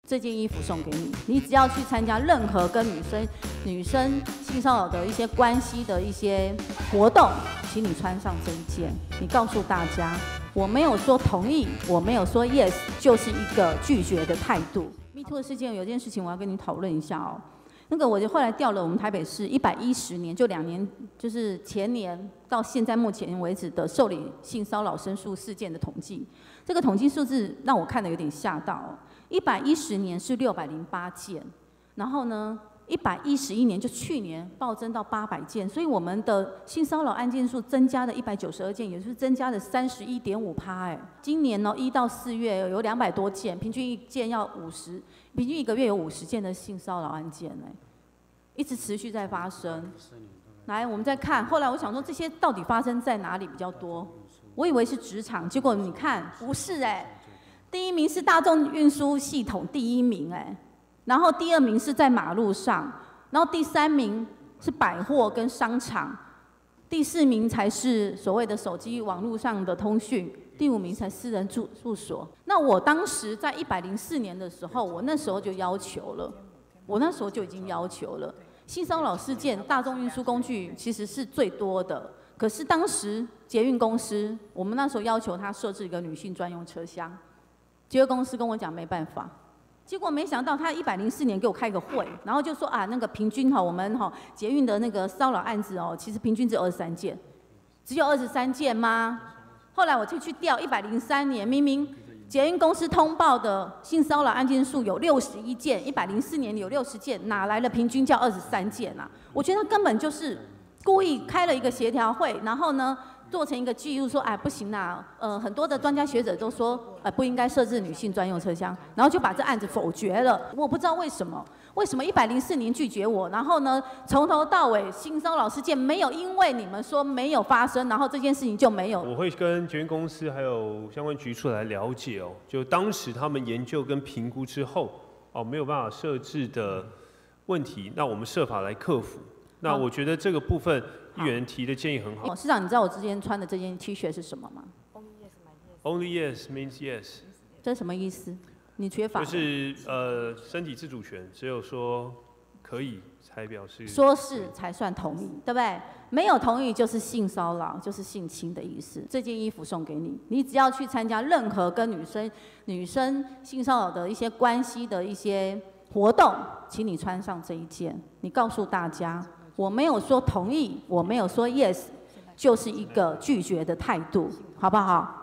这件衣服送给你，你只要去参加任何跟女生性骚扰的一些关系的一些活动，请你穿上这一件。你告诉大家，我没有说同意，我没有说 yes， 就是一个拒绝的态度。Me Too 的事件有件事情我要跟你讨论一下哦。那个我就后来调了我们台北市110年，就2年，就是前年到现在目前为止的受理性骚扰申诉事件的统计。这个统计数字让我看得有点吓到哦。110年是608件，然后呢，111年就去年暴增到800件，所以我们的性骚扰案件数增加了192件，也就是增加了31.5%。哎，今年呢1到4月有200多件，平均一件要50，平均1个月有50件的性骚扰案件，哎，一直持续在发生。来，我们再看，后来我想说这些到底发生在哪里比较多？我以为是职场，结果你看不是哎。第一名是大众运输系统第1名，哎，然后第2名是在马路上，然后第3名是百货跟商场，第4名才是所谓的手机网络上的通讯，第5名才私人住所。那我当时在104年的时候，我那时候就要求了，我那时候就已经要求了，性骚扰事件大众运输工具其实是最多的，可是当时捷运公司，我们那时候要求他设置一个女性专用车厢。捷运公司跟我讲没办法，结果没想到他104年给我开个会，然后就说啊，那个平均我们捷运的那个骚扰案子其实平均只有23件，只有23件吗？后来我就去调103年，明明捷运公司通报的性骚扰案件数有61件，104年有60件，哪来的平均叫23件啊？我觉得根本就是故意开了一个协调会，然后呢？做成一个记录说，哎，不行啦，很多的专家学者都说，不应该设置女性专用车厢，然后就把这案子否决了。我不知道为什么104年拒绝我，然后呢，从头到尾性骚扰事件没有因为你们说没有发生，然后这件事情就没有。 我会跟捷运公司还有相关局处来了解哦，就当时他们研究跟评估之后，没有办法设置的问题，那我们设法来克服。那我觉得这个部分议员提的建议很好。 市长，你知道我之前穿的这件 T 恤是什么吗 ？Only yes means yes。 这是什么意思？你缺乏？ 就是身体自主权，只有说可以才表示。 说是才算同意，对不对？没有同意就是性骚扰，就是性侵的意思。这件衣服送给你，你只要去参加任何跟女生性骚扰的一些关系的一些活动，请你穿上这一件。你告诉大家。我没有说同意，我没有说 yes， 就是一个拒绝的态度，好不好？